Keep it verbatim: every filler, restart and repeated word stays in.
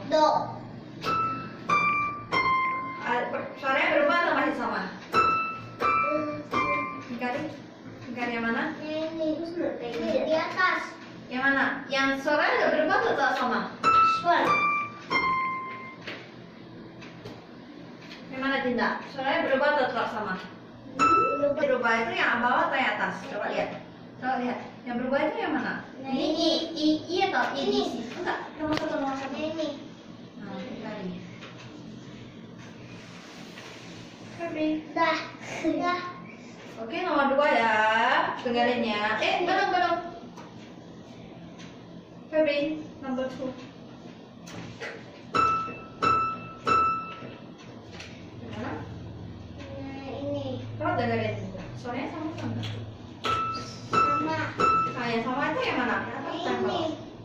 Do. Suaranya berubah atau masih sama? Hikari? Hikari yang mana? Ini di atas. Yang mana? Yang suaranya udah berubah atau tetap sama? Suara. Yang mana Dinda? Suaranya berubah atau tetap sama? Berubah itu yang bawah atau yang atas? Coba lihat. Coba lihat. Yang berubah itu yang mana? Nah, Ini i, i, i atau i, ini. i, enggak, nomor satu, nomor satu. Ini. Nah, Hikari. Hikari. Dah. Dah. Oke, nomor dua ya. Dengerin ya. Eh, belum, belum. Febri, number two. Gimana? Nah, ini. Coba dengerin. Suaranya sama sama. Sama. Nah, yang sama itu yang mana? Yang atas, Ini. yang bawah?